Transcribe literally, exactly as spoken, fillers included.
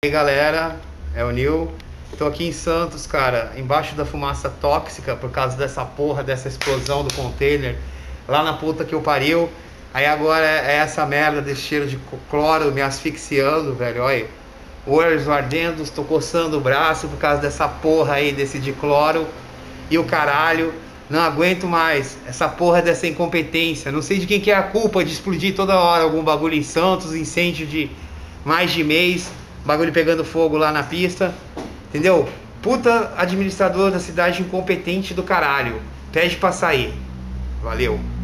E aí galera, é o Nil. Tô aqui em Santos, cara, embaixo da fumaça tóxica por causa dessa porra, dessa explosão do container lá na puta que eu pariu. Aí agora é essa merda desse cheiro de cloro me asfixiando, velho, olha. O olho ardendo, tô coçando o braço por causa dessa porra aí, desse de cloro. E o caralho, não aguento mais essa porra dessa incompetência. Não sei de quem que é a culpa de explodir toda hora algum bagulho em Santos, incêndio de mais de mês, bagulho pegando fogo lá na pista, entendeu? Puta administrador da cidade incompetente do caralho. Pede pra sair. Valeu.